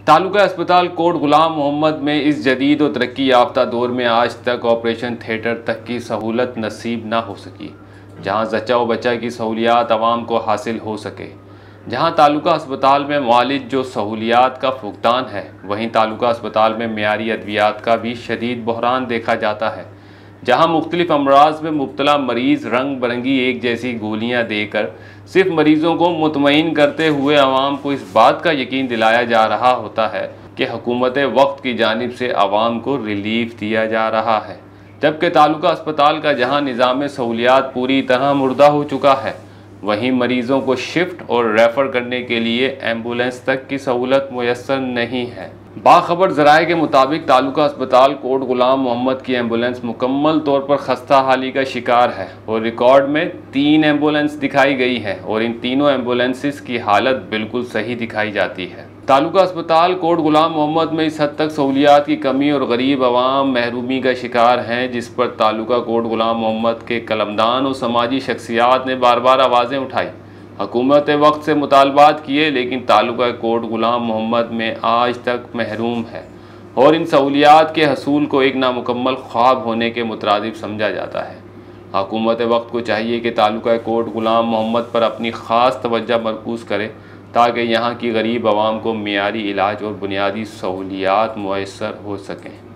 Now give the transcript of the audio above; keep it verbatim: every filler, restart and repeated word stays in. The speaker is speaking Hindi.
तालुका अस्पताल कोट गुलाम मोहम्मद में इस जदीद और तरक्की याफ्ता दौर में आज तक ऑपरेशन थिएटर तक की सहूलत नसीब ना हो सकी, जहां जच्चा व बच्चा की सहूलियात आवाम को हासिल हो सके। जहां तालुका अस्पताल में मालिज जो सहूलियात का फुकदान है, वहीं तालुका अस्पताल में मियारी अद्वियात का भी शदीद बहरान देखा जाता है। जहां मुख्तलिफ अमराज में मुब्तला मरीज़ रंग बिरंगी एक जैसी गोलियां देकर सिर्फ मरीज़ों को मुतमईन करते हुए आवाम को इस बात का यकीन दिलाया जा रहा होता है कि हुकूमत वक्त की जानिब से आवाम को रिलीफ दिया जा रहा है, जबकि तालुका अस्पताल का जहां निज़ाम सहूलियात पूरी तरह मुर्दा हो चुका है, वहीं मरीज़ों को शिफ्ट और रेफ़र करने के लिए एम्बुलेंस तक की सहूलत मुयस्सर नहीं है। बाखबर ज़राए के मुताबिक तालुका अस्पताल कोट गुलाम मोहम्मद की एम्बुलेंस मुकम्मल तौर पर खस्ता हाली का शिकार है और रिकॉर्ड में तीन एम्बुलेंस दिखाई गई है और इन तीनों एम्बुलेंसेस की हालत बिल्कुल सही दिखाई जाती है। तालुका अस्पताल कोट गुलाम मोहम्मद में इस हद तक सहूलियात की कमी और गरीब आवाम महरूमी का शिकार हैं, जिस पर तालुका कोट गुलाम मोहम्मद के कलमदान और समाजी शख्सियात ने बार बार आवाज़ें उठाई, हुकूमत वक्त से मुतालबात किए, लेकिन तालुका कोट गुलाम मोहम्मद में आज तक महरूम है और इन सहूलियात के हसूल को एक नामुकम्मल ख्वाब होने के मुतरादिफ समझा जाता है। हुकूमत वक्त को चाहिए कि तालुका कोट गुलाम मोहम्मद पर अपनी ख़ास तवज्जो मरकूज़ करे ताकि यहाँ की गरीब आवाम को मियारी इलाज और बुनियादी सहूलियात मुयस्सर हो सकें।